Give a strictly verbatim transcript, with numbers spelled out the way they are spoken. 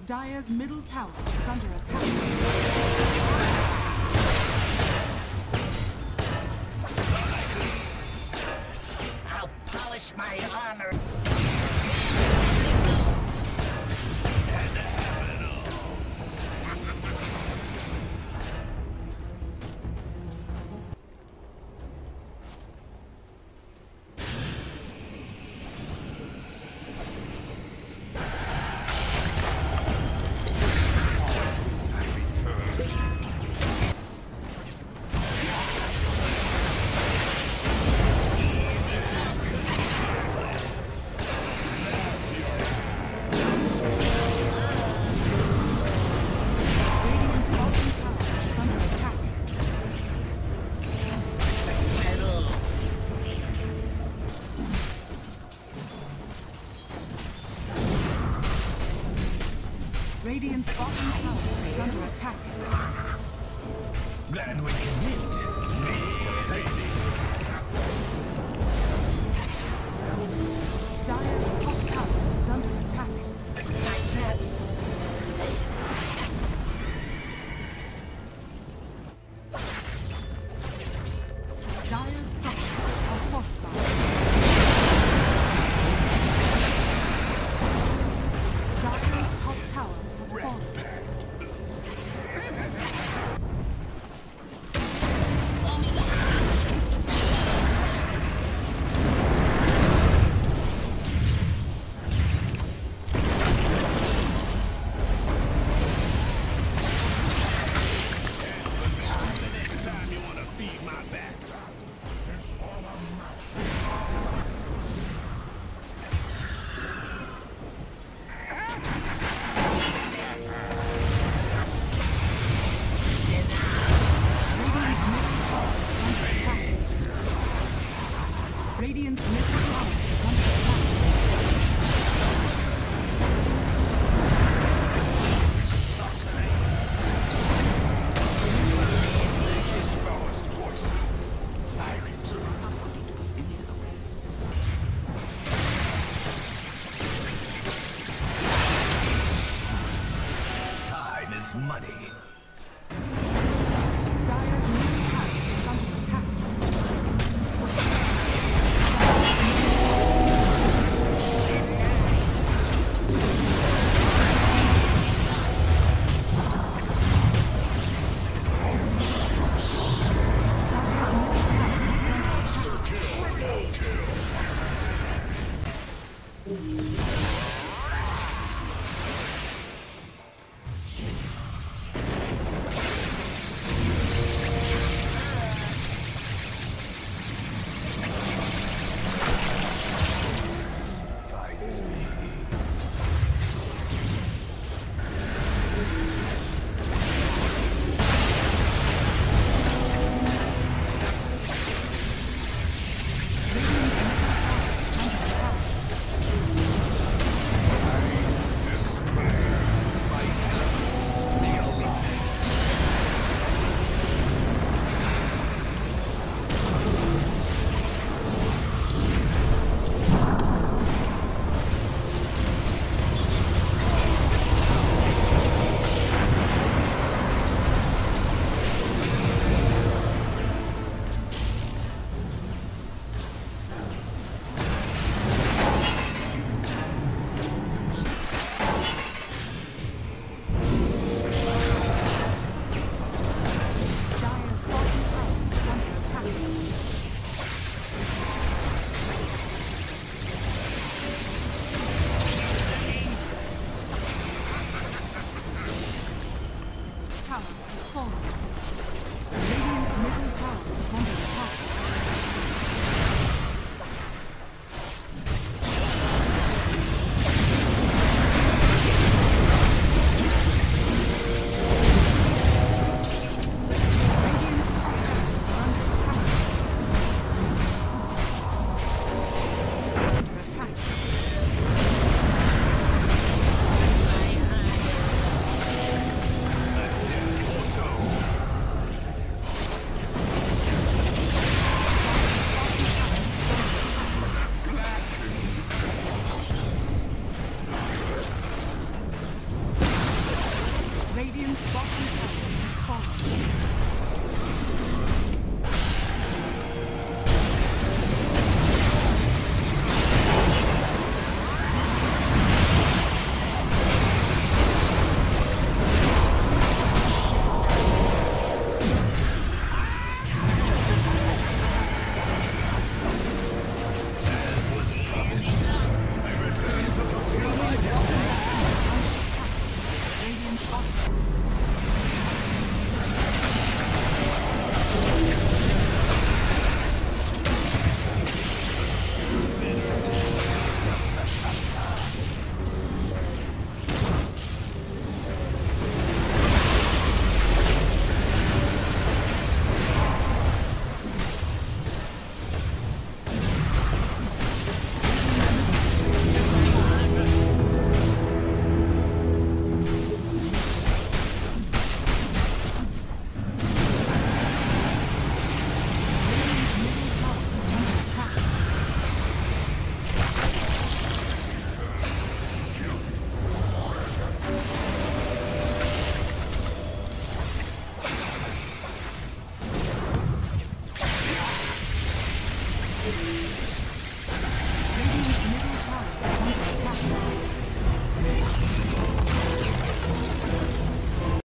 Dire's middle tower is under attack. I'll polish my armor. Radiant's bottom tower is under attack. Glad we can meet face to face. Dire's top tower is under attack. My traps. Dire's structures are fortified. Dire's top tower has fallen. Radiant's middle tower is under attack. Time is money. Dire's middle tower is under attack. Dire's bottom tower is under attack. Tower has fallen. Radiant's middle tower is under attack. Radiant's top tower is under attack. Under attack. Death Auto. Radiant's bottom tower is falling. As was promised, I return to fulfill my destiny. Radiant's bottom